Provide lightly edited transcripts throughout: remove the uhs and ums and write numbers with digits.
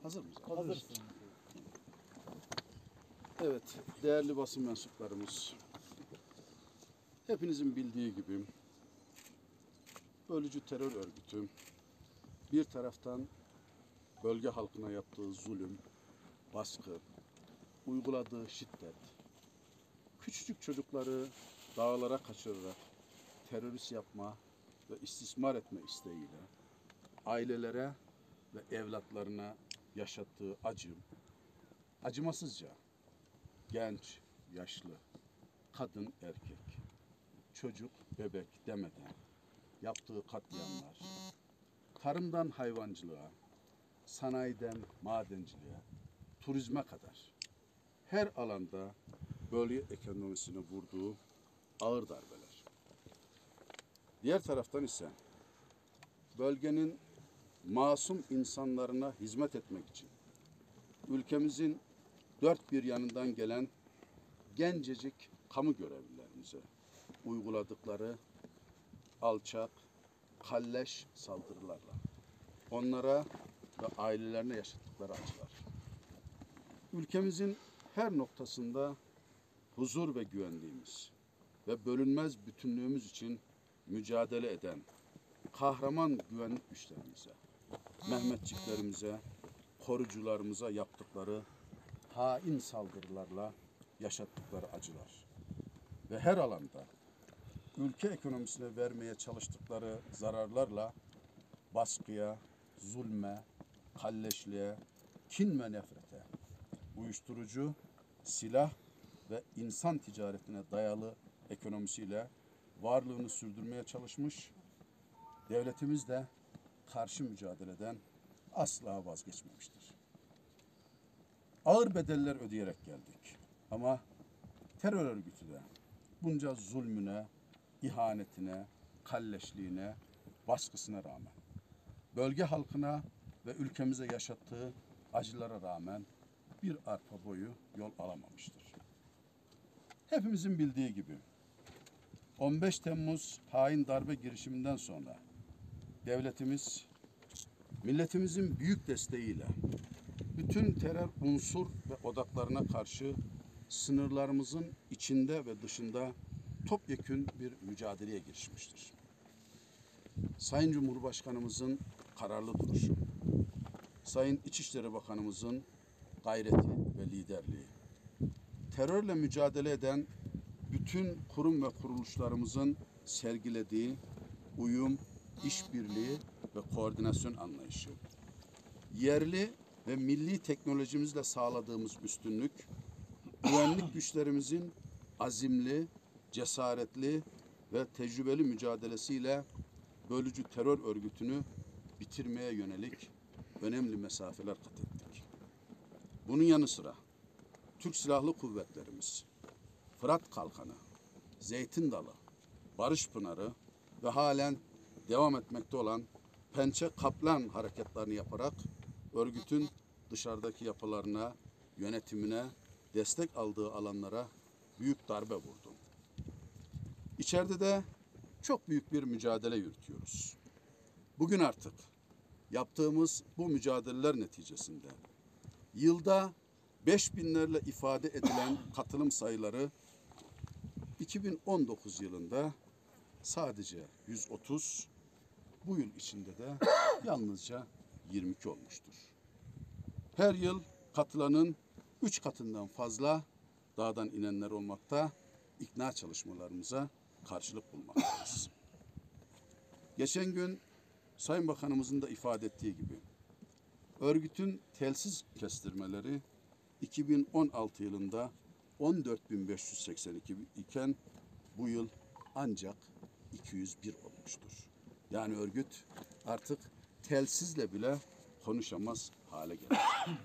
Hazır mıyız? Hazırsın. Evet, değerli basın mensuplarımız. Hepinizin bildiği gibi bölücü terör örgütü bir taraftan bölge halkına yaptığı zulüm, baskı, uyguladığı şiddet, küçücük çocukları dağlara kaçırarak terörist yapma ve istismar etme isteğiyle ailelere ve evlatlarına yaşattığı acımasızca genç, yaşlı, kadın, erkek, çocuk, bebek demeden yaptığı katliamlar, tarımdan hayvancılığa, sanayiden madenciliğe, turizme kadar her alanda bölge ekonomisine vurduğu ağır darbeler. Diğer taraftan ise bölgenin masum insanlarına hizmet etmek için ülkemizin dört bir yanından gelen gencecik kamu görevlilerimize uyguladıkları alçak, kalleş saldırılarla onlara ve ailelerine yaşattıkları acılar. Ülkemizin her noktasında huzur ve güvenliğimiz ve bölünmez bütünlüğümüz için mücadele eden kahraman güvenlik güçlerimize, Mehmetçiklerimize, korucularımıza yaptıkları hain saldırılarla yaşattıkları acılar ve her alanda ülke ekonomisine vermeye çalıştıkları zararlarla baskıya, zulme, kalleşliğe, kin ve nefrete, uyuşturucu, silah ve insan ticaretine dayalı ekonomisiyle varlığını sürdürmeye çalışmış, devletimiz de karşı mücadeleden asla vazgeçmemiştir. Ağır bedeller ödeyerek geldik ama terör örgütü de bunca zulmüne, ihanetine, kalleşliğine, baskısına rağmen, bölge halkına ve ülkemize yaşattığı acılara rağmen bir arpa boyu yol alamamıştır. Hepimizin bildiği gibi 15 Temmuz hain darbe girişiminden sonra devletimiz, milletimizin büyük desteğiyle bütün terör unsur ve odaklarına karşı sınırlarımızın içinde ve dışında topyekün bir mücadeleye girişmiştir. Sayın Cumhurbaşkanımızın kararlı duruşu, Sayın İçişleri Bakanımızın gayreti ve liderliği, terörle mücadele eden bütün kurum ve kuruluşlarımızın sergilediği uyum, işbirliği ve koordinasyon anlayışı, yerli ve milli teknolojimizle sağladığımız üstünlük, güvenlik güçlerimizin azimli, cesaretli ve tecrübeli mücadelesiyle bölücü terör örgütünü bitirmeye yönelik önemli mesafeler kat ettik. Bunun yanı sıra Türk Silahlı Kuvvetlerimiz, Fırat Kalkanı, Zeytin Dalı, Barış Pınarı ve halen devam etmekte olan Pençe Kaplan hareketlerini yaparak örgütün dışarıdaki yapılarına, yönetimine, destek aldığı alanlara büyük darbe vurdu. İçeride de çok büyük bir mücadele yürütüyoruz. Bugün artık yaptığımız bu mücadeleler neticesinde yılda 5000'lerle ifade edilen katılım sayıları 2019 yılında sadece 130, bu yıl içinde de yalnızca 22 olmuştur. Her yıl katılanın 3 katından fazla dağdan inenler olmakta, ikna çalışmalarımıza karşılık bulmaktayız. Geçen gün Sayın Bakanımızın da ifade ettiği gibi örgütün telsiz kestirmeleri 2016 yılında 14.582 iken bu yıl ancak 201 olmuştur. Yani örgüt artık telsizle bile konuşamaz hale geldi.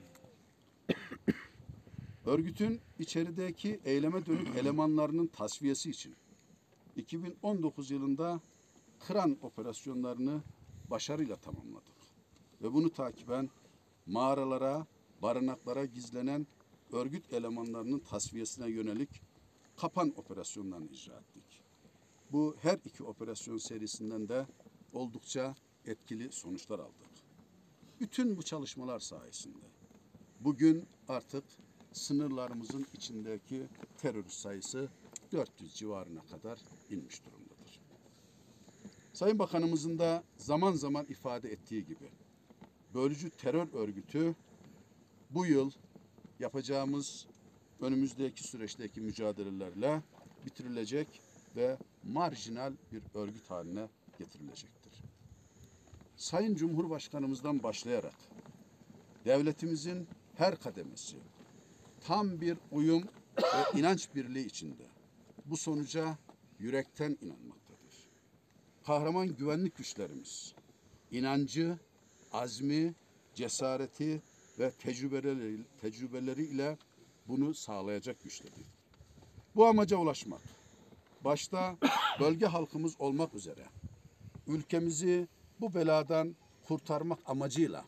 Örgütün içerideki eyleme dönük elemanlarının tasfiyesi için 2019 yılında Kıran operasyonlarını başarıyla tamamladık. Ve bunu takiben mağaralara, barınaklara gizlenen örgüt elemanlarının tasfiyesine yönelik Kapan operasyonlarını icra ettik. Bu her iki operasyon serisinden de oldukça etkili sonuçlar aldık. Bütün bu çalışmalar sayesinde bugün artık sınırlarımızın içindeki terörist sayısı 400 civarına kadar inmiş durumdadır. Sayın Bakanımızın da zaman zaman ifade ettiği gibi bölücü terör örgütü bu yıl yapacağımız önümüzdeki süreçteki mücadelelerle bitirilecek ve marjinal bir örgüt haline getirilecektir. Sayın Cumhurbaşkanımızdan başlayarak devletimizin her kademesi tam bir uyum ve inanç birliği içinde bu sonuca yürekten inanmaktadır. Kahraman güvenlik güçlerimiz inancı, azmi, cesareti ve tecrübeleriyle bunu sağlayacak güçtedir. Bu amaca ulaşmak, başta bölge halkımız olmak üzere ülkemizi bu beladan kurtarmak amacıyla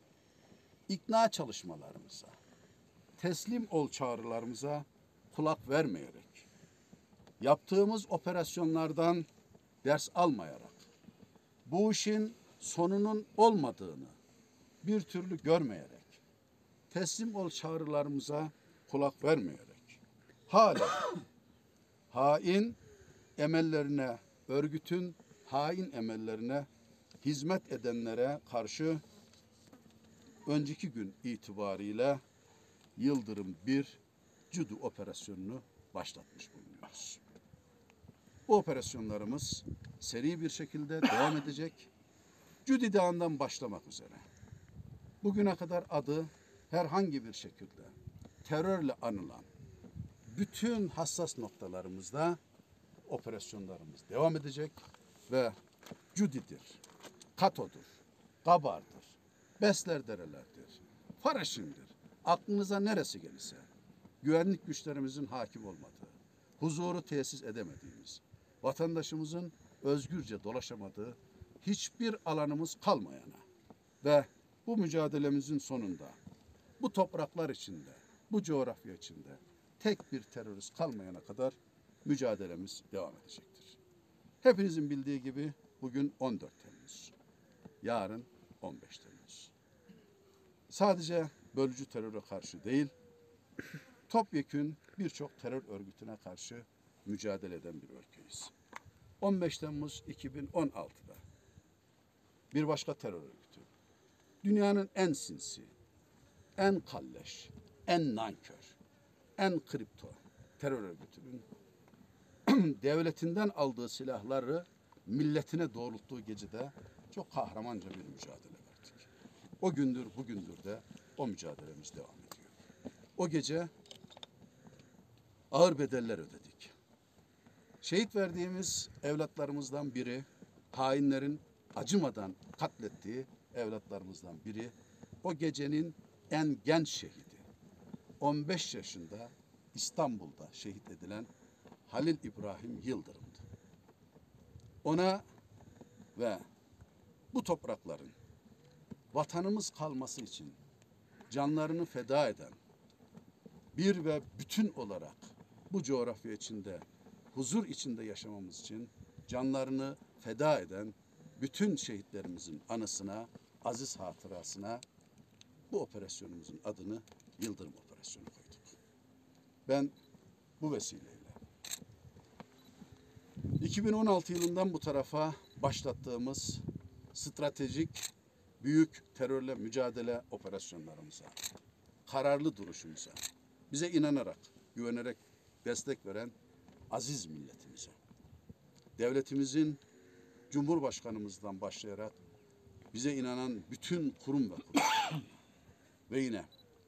ikna çalışmalarımıza, teslim ol çağrılarımıza kulak vermeyerek, yaptığımız operasyonlardan ders almayarak, bu işin sonunun olmadığını bir türlü görmeyerek, teslim ol çağrılarımıza kulak vermeyerek, hala hain emellerine, örgütün hain emellerine hizmet edenlere karşı önceki gün itibariyle Yıldırım 1 Cudu operasyonunu başlatmış bulunuyoruz. Bu operasyonlarımız seri bir şekilde devam edecek. Cudi Dağı'ndan başlamak üzere. Bugüne kadar adı herhangi bir şekilde terörle anılan bütün hassas noktalarımızda operasyonlarımız devam edecek ve Cudi'dir, Kato'dur, Gabar'dır, Besler derelerdir, Faraşin'dir. Aklınıza neresi gelirse güvenlik güçlerimizin hakim olmadığı, huzuru tesis edemediğimiz, vatandaşımızın özgürce dolaşamadığı hiçbir alanımız kalmayana ve bu mücadelemizin sonunda bu topraklar içinde, bu coğrafya içinde tek bir terörist kalmayana kadar mücadelemiz devam edecektir. Hepinizin bildiği gibi bugün 14 Temmuz, yarın 15 Temmuz. Sadece bölücü teröre karşı değil, topyekün birçok terör örgütüne karşı mücadele eden bir ülkeyiz. 15 Temmuz 2016'da bir başka terör örgütü, dünyanın en sinsi, en kalleş, en nankör, en kripto terör örgütünün devletinden aldığı silahları milletine doğrulttuğu gecede çok kahramanca bir mücadele verdik. O gündür bugündür de o mücadelemiz devam ediyor. O gece ağır bedeller ödedik. Şehit verdiğimiz evlatlarımızdan biri, hainlerin acımadan katlettiği evlatlarımızdan biri, o gecenin en genç şehidi. 15 yaşında İstanbul'da şehit edilen Halil İbrahim Yıldırım'dı. Ona ve bu toprakların vatanımız kalması için canlarını feda eden, bir ve bütün olarak bu coğrafya içinde, huzur içinde yaşamamız için canlarını feda eden bütün şehitlerimizin anısına, aziz hatırasına bu operasyonumuzun adını Yıldırım Operasyonu koyduk. Ben bu vesileyle 2016 yılından bu tarafa başlattığımız stratejik büyük terörle mücadele operasyonlarımıza, kararlı duruşumuza, bize inanarak, güvenerek destek veren aziz milletimize, devletimizin Cumhurbaşkanımızdan başlayarak bize inanan bütün kurum ve kuruluşlarına ve yine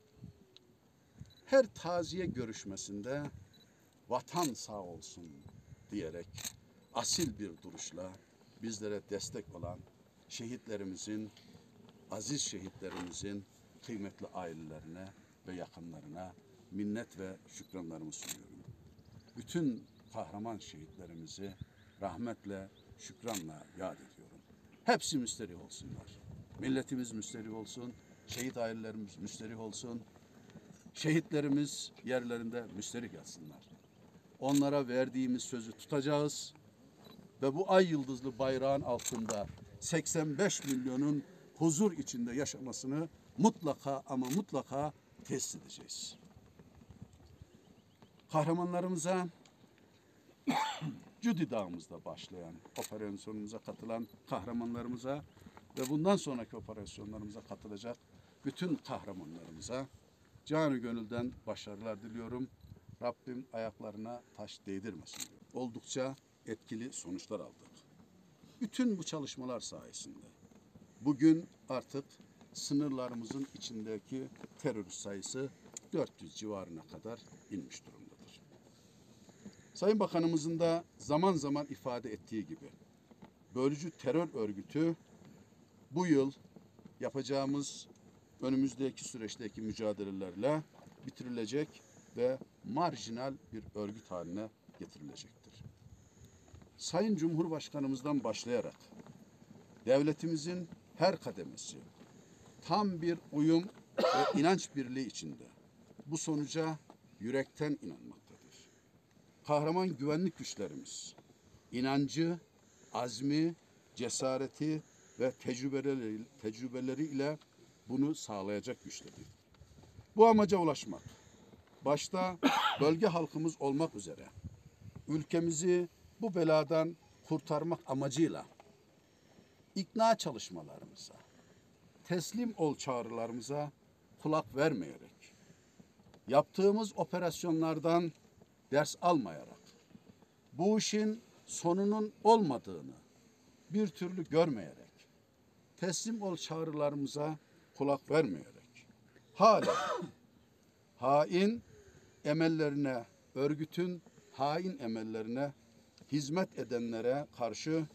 her taziye görüşmesinde vatan sağ olsun diyerek asil bir duruşla bizlere destek olan şehitlerimizin, aziz şehitlerimizin kıymetli ailelerine ve yakınlarına minnet ve şükranlarımı sunuyorum. Bütün kahraman şehitlerimizi rahmetle, şükranla yad ediyorum. Hepsi müsterih olsunlar. Milletimiz müsterih olsun, şehit ailelerimiz müsterih olsun, şehitlerimiz yerlerinde müsterih yatsınlar. Onlara verdiğimiz sözü tutacağız ve bu ay yıldızlı bayrağın altında 85 milyonun huzur içinde yaşamasını mutlaka ama mutlaka tesis edeceğiz. Kahramanlarımıza Cudi Dağımızda başlayan operasyonumuza katılan kahramanlarımıza ve bundan sonraki operasyonlarımıza katılacak bütün kahramanlarımıza canı gönülden başarılar diliyorum. Rabbim ayaklarına taş değdirmesin diyor. Oldukça etkili sonuçlar aldık. Bütün bu çalışmalar sayesinde bugün artık sınırlarımızın içindeki terörist sayısı 400 civarına kadar inmiş durumdadır. Sayın Bakanımızın da zaman zaman ifade ettiği gibi bölücü terör örgütü bu yıl yapacağımız önümüzdeki süreçteki mücadelelerle bitirilecek ve marjinal bir örgüt haline getirilecektir. Sayın Cumhurbaşkanımızdan başlayarak devletimizin her kademesi tam bir uyum ve inanç birliği içinde bu sonuca yürekten inanmaktadır. Kahraman güvenlik güçlerimiz inancı, azmi, cesareti ve tecrübeleri ile bunu sağlayacak güçtedir. Bu amaca ulaşmak, başta bölge halkımız olmak üzere ülkemizi bu beladan kurtarmak amacıyla ikna çalışmalarımıza, teslim ol çağrılarımıza kulak vermeyerek, yaptığımız operasyonlardan ders almayarak, bu işin sonunun olmadığını bir türlü görmeyerek, teslim ol çağrılarımıza kulak vermeyerek, hala hain emellerine, örgütün hain emellerine hizmet edenlere karşı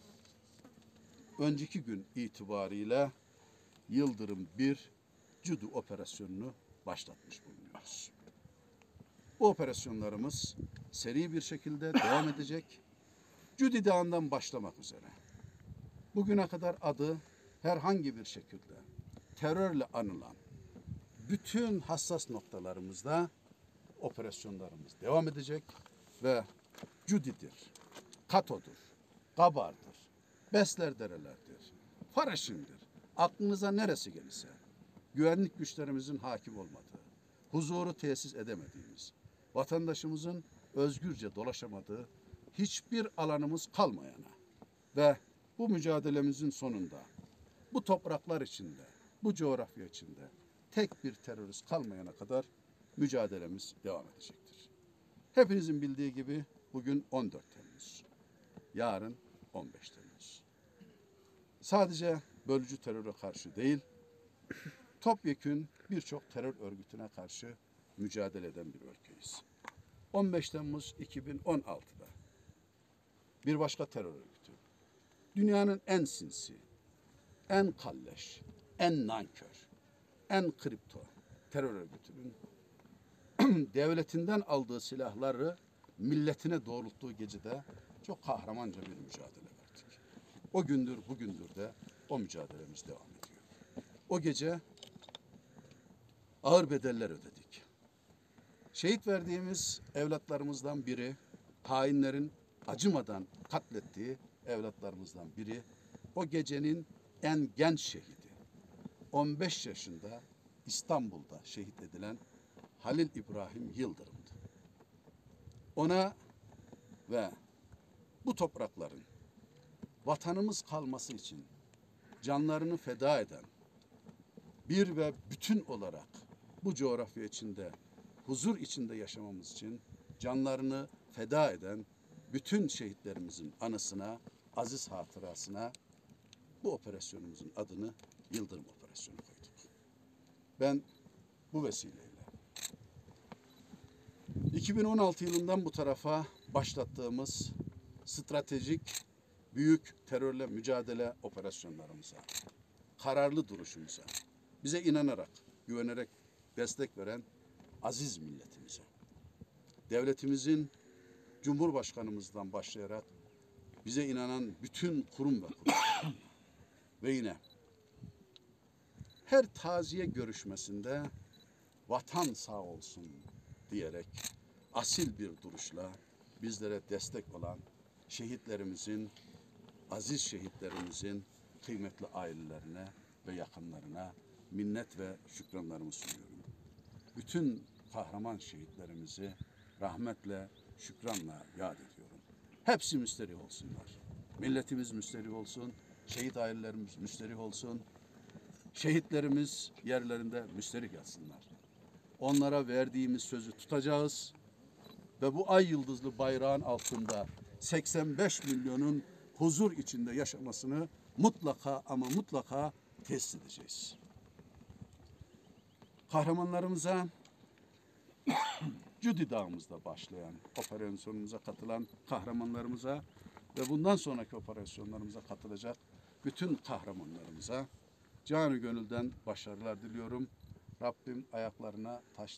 önceki gün itibariyle Yıldırım 1 Cudi operasyonunu başlatmış bulunuyoruz. Bu operasyonlarımız seri bir şekilde devam edecek. Cudi Dağı'ndan başlamak üzere bugüne kadar adı herhangi bir şekilde terörle anılan bütün hassas noktalarımızda operasyonlarımız devam edecek ve Cudi'dir, Kato'dur, Gabar'dır, Beslerdereler'dir, Faraşin'dir. Aklınıza neresi gelirse güvenlik güçlerimizin hakim olmadığı, huzuru tesis edemediğimiz, vatandaşımızın özgürce dolaşamadığı hiçbir alanımız kalmayana ve bu mücadelemizin sonunda bu topraklar içinde, bu coğrafya içinde tek bir terörist kalmayana kadar mücadelemiz devam edecektir. Hepinizin bildiği gibi bugün 14 Temmuz, yarın 15 Temmuz. Sadece bölücü teröre karşı değil, topyekün birçok terör örgütüne karşı mücadele eden bir ülkeyiz. 15 Temmuz 2016'da bir başka terör örgütü, dünyanın en sinsi, en kalleş, en nankör, en kripto terör örgütünün devletinden aldığı silahları milletine doğrulttuğu gecede çok kahramanca bir mücadele verdik. O gündür bugündür de o mücadelemiz devam ediyor. O gece ağır bedeller ödedik. Şehit verdiğimiz evlatlarımızdan biri, hainlerin acımadan katlettiği evlatlarımızdan biri, o gecenin en genç şehidi. 15 yaşında İstanbul'da şehit edilen Halil İbrahim Yıldırım'dı. Ona ve bu toprakların vatanımız kalması için canlarını feda eden, bir ve bütün olarak bu coğrafya içinde, huzur içinde yaşamamız için canlarını feda eden bütün şehitlerimizin anısına, aziz hatırasına bu operasyonumuzun adını Yıldırım Operasyonu koyduk. Ben bu vesileyle 2016 yılından bu tarafa başlattığımız stratejik büyük terörle mücadele operasyonlarımıza, kararlı duruşumuza, bize inanarak, güvenerek destek veren aziz milletimize, devletimizin Cumhurbaşkanımızdan başlayarak bize inanan bütün kurum ve kuruluşlarına ve yine her taziye görüşmesinde vatan sağ olsun diyerek asil bir duruşla bizlere destek olan şehitlerimizin, aziz şehitlerimizin kıymetli ailelerine ve yakınlarına minnet ve şükranlarımı sunuyorum. Bütün kahraman şehitlerimizi rahmetle, şükranla yad ediyorum. Hepsi müsterih olsunlar. Milletimiz müsterih olsun, şehit ailelerimiz müsterih olsun, şehitlerimiz yerlerinde müsterih yatsınlar. Onlara verdiğimiz sözü tutacağız ve bu ay yıldızlı bayrağın altında 85 milyonun huzur içinde yaşamasını mutlaka ama mutlaka tesis edeceğiz. Kahramanlarımıza Cudi Dağımızda başlayan operasyonumuza katılan kahramanlarımıza ve bundan sonraki operasyonlarımıza katılacak bütün kahramanlarımıza canı gönülden başarılar diliyorum. Rabbim ayaklarına taş